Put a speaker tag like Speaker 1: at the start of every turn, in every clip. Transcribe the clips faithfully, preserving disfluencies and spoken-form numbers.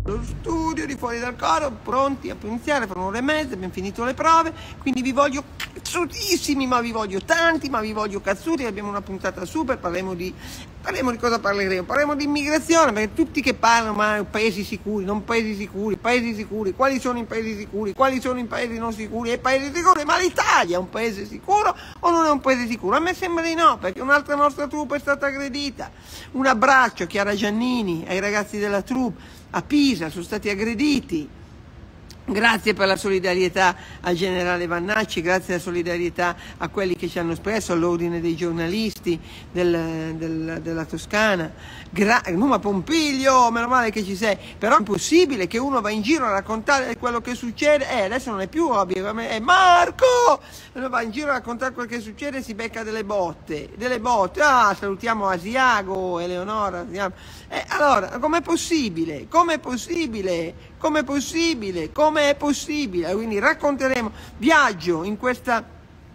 Speaker 1: lo studio di Fuori dal Coro, pronti a iniziare, fra un'ora e mezza, abbiamo finito le prove, quindi vi voglio cazzutissimi, ma vi voglio tanti, ma vi voglio cazzuti, abbiamo una puntata super, parliamo di, parliamo di cosa parleremo? Parliamo di immigrazione, perché tutti che parlano, ma paesi sicuri, non paesi sicuri, paesi sicuri, quali sono i paesi sicuri, quali sono i paesi non sicuri, e paesi sicuri, ma l'Italia è un paese sicuro o non è un paese sicuro? A me sembra di no, perché un'altra nostra troupe è stata aggredita. Un abbraccio a Chiara Giannini, ai ragazzi della troupe a Pisa, sono stati aggrediti. Grazie per la solidarietà al generale Vannacci, grazie alla solidarietà a quelli che ci hanno espresso, all'ordine dei giornalisti del, del, della Toscana. Gra- Numa Pompiglio, meno male che ci sei, però è impossibile che uno va in giro a raccontare quello che succede, eh, adesso non è più ovvio, è Marco! Uno va in giro a raccontare quello che succede e si becca delle botte, delle botte, ah, salutiamo Asiago, Eleonora, Asiago. Eh, allora, com'è possibile? Com'è possibile? Com'è possibile? Com'è possibile? Quindi racconteremo viaggio in questa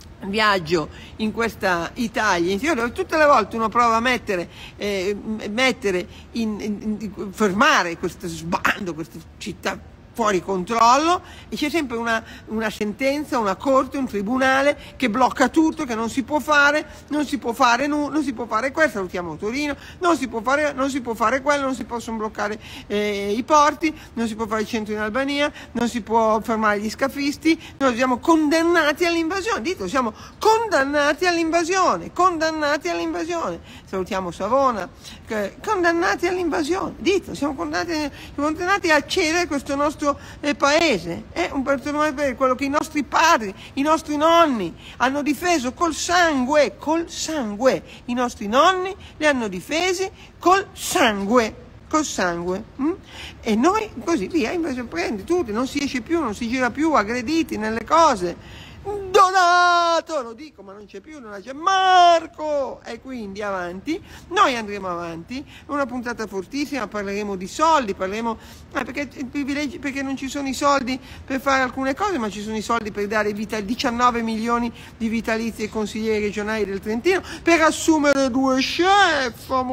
Speaker 1: viaggio in questa Italia, dove tutte le volte uno prova a mettere, eh, mettere in, in, in, fermare questo sbando, questa città fuori controllo, e c'è sempre una, una sentenza, una corte, un tribunale che blocca tutto, che non si può fare, non si può fare nu- non si può fare questo, salutiamo Torino, non si può fare, non si può fare quello, non si possono bloccare eh, i porti, non si può fare il centro in Albania, non si può fermare gli scafisti, noi siamo condannati all'invasione, dito, siamo condannati all'invasione, condannati all'invasione, salutiamo Savona, che, condannati all'invasione, dito, siamo condannati, condannati a cedere questo nostro Eh, paese, è un paese, quello che i nostri padri, i nostri nonni hanno difeso col sangue, col sangue, i nostri nonni li hanno difesi col sangue, col sangue, hm? E noi così via, invece prendi tutti, non si esce più, non si gira più, aggrediti nelle cose. Donato, lo dico, ma non c'è più, non c'è Marco, e quindi avanti, noi andremo avanti, una puntata fortissima, parleremo di soldi, parleremo, eh, perché il privilegio, perché non ci sono i soldi per fare alcune cose, ma ci sono i soldi per dare vita, diciannove milioni di vitalizi ai consiglieri regionali del Trentino, per assumere due chef a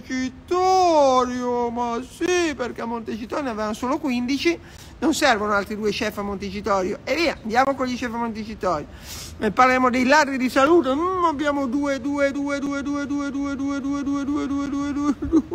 Speaker 1: Montecitorio, ma sì, perché a Montecitorio ne avevano solo quindici, non servono altri due chef a Montecitorio, e via, andiamo con gli chef a Montecitorio. Eh, parleremo dei ladri di salute, mm, abbiamo due, due, due, due, due, due, due, due, due, due, due, due, due, due,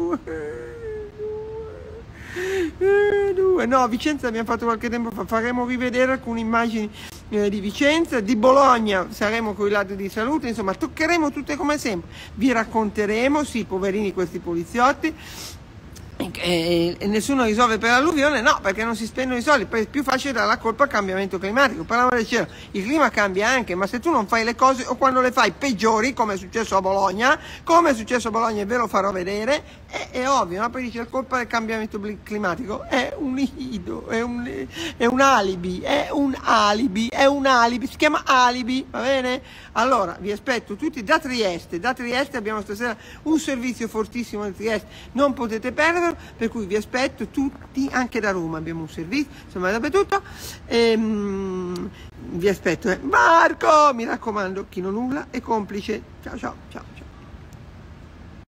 Speaker 1: due, due, no, Vicenza abbiamo fatto qualche tempo fa, faremo rivedere alcune immagini eh, di Vicenza, di Bologna saremo con i ladri di salute, insomma toccheremo tutte come sempre, vi racconteremo, sì, poverini questi poliziotti, e nessuno risolve per l'alluvione, no, perché non si spendono i soldi, poi è più facile dare la colpa al cambiamento climatico, per l'amore del cielo, il clima cambia anche, ma se tu non fai le cose, o quando le fai peggiori, come è successo a Bologna, come è successo a Bologna, e ve lo farò vedere, è, è ovvio, no? Poi dice la colpa del cambiamento climatico, è un ido, è un, è un alibi, è un alibi, è un alibi, si chiama alibi, va bene? Allora, vi aspetto tutti da Trieste, da Trieste abbiamo stasera un servizio fortissimo da Trieste, non potete perdere, per cui vi aspetto tutti, anche da Roma abbiamo un servizio, insomma dappertutto, ehm, vi aspetto, eh. Marco, mi raccomando, chi non nulla è complice, ciao ciao ciao.